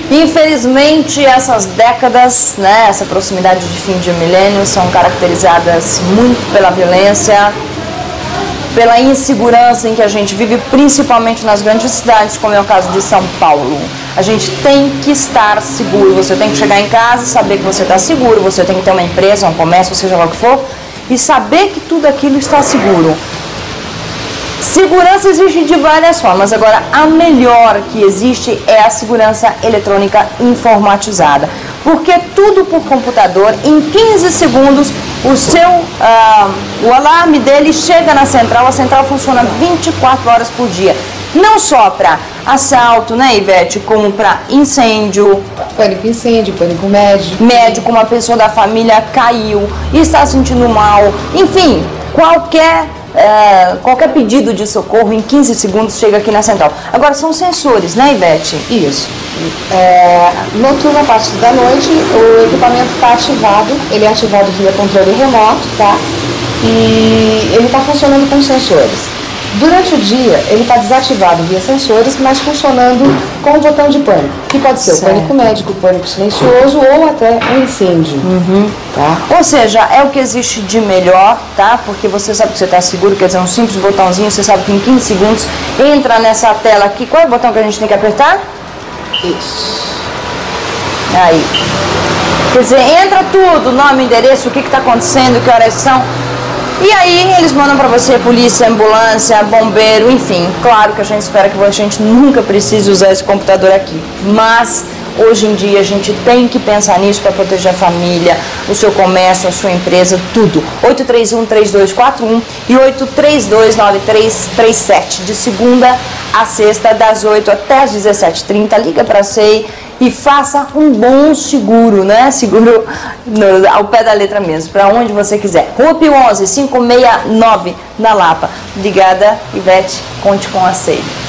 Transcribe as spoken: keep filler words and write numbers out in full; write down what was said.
Infelizmente, essas décadas, né, essa proximidade de fim de milênio são caracterizadas muito pela violência, pela insegurança em que a gente vive, principalmente nas grandes cidades, como é o caso de São Paulo. A gente tem que estar seguro, você tem que chegar em casa e saber que você está seguro, você tem que ter uma empresa, um comércio, seja lá o que for, e saber que tudo aquilo está seguro. Segurança existe de várias formas, agora a melhor que existe é a segurança eletrônica informatizada, porque tudo por computador, em quinze segundos, o seu, uh, o alarme dele chega na central, a central funciona vinte e quatro horas por dia, não só para assalto, né, Ivete, como para incêndio, pânico incêndio, pânico médico, médico, uma pessoa da família caiu, está sentindo mal, enfim, qualquer É, qualquer pedido de socorro em quinze segundos chega aqui na central. Agora são sensores, né, Ivete? Isso. É, noturno, a partir da noite, o equipamento está ativado, ele é ativado via controle remoto, tá? E ele está funcionando com sensores. Durante o dia, ele está desativado via sensores, mas funcionando com o botão de pânico, que pode ser certo. O pânico médico, o pânico silencioso ou até um incêndio. Uhum. Tá? Ou seja, é o que existe de melhor, tá? Porque você sabe que você está seguro, quer dizer, um simples botãozinho, você sabe que em quinze segundos entra nessa tela aqui. Qual é o botão que a gente tem que apertar? Isso. Aí. Quer dizer, entra tudo, nome, endereço, o que está acontecendo, que horas são. E aí eles mandam para você polícia, ambulância, bombeiro, enfim. Claro que a gente espera que a gente nunca precise usar esse computador aqui, mas hoje em dia a gente tem que pensar nisso para proteger a família, o seu comércio, a sua empresa, tudo. oito três um, três dois quatro um e oito três dois, nove três três sete, de segunda a sexta, das oito até as dezessete e trinta, liga para a S E I e faça um bom seguro, né? Seguro no, ao pé da letra mesmo, para onde você quiser. Rua Pio onze, quinhentos e sessenta e nove, na Lapa. Obrigada, Ivete, conte com a S E I.